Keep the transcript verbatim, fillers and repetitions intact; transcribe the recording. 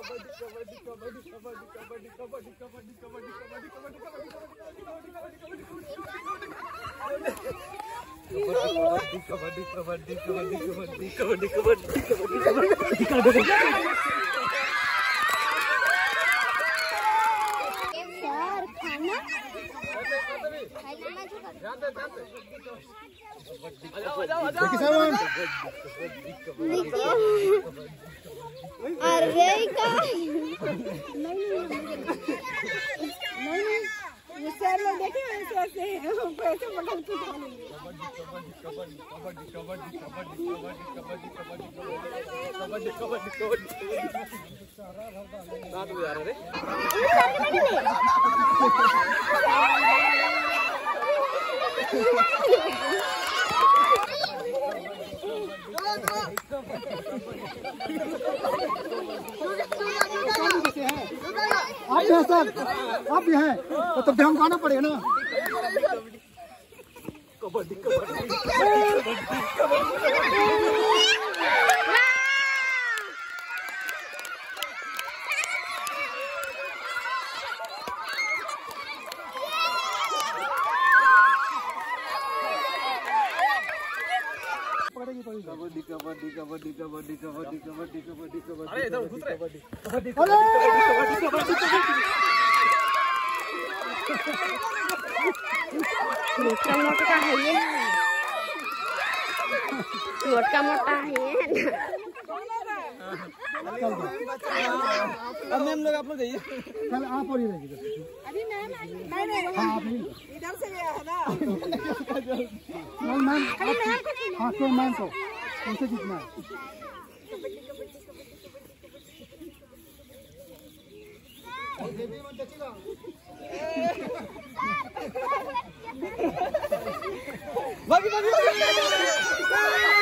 अरे का नहीं सर लोग देखे ऐसे ऐसे हमको ऐसे पकड़ के खा लेंगे। कबड्डी कबड्डी कबड्डी कबड्डी कबड्डी कबड्डी कबड्डी कबड्डी कबड्डी रात में आ रहे आप हैं सर, आप भी हैं तो तब ध्यान खाना पड़ेगा ना। कबड्डी कबड्डी कबड्डी कबड्डी कबड्डी कबड्डी कबड्डी कबड्डी कबड्डी कबड्डी अरे इधर घुस रहे कबड्डी कबड्डी कबड्डी कबड्डी मोटा मोटा है ये मोटा मोटा है अब मैम लोग आप लोग जाइए कल आप और ही रहेंगे अभी मैम नहीं नहीं हां आप इधर से गया है ना मैम मैम हां तो मैम को उनसे जीतना है बेबी मत देखिएगा भागी भागी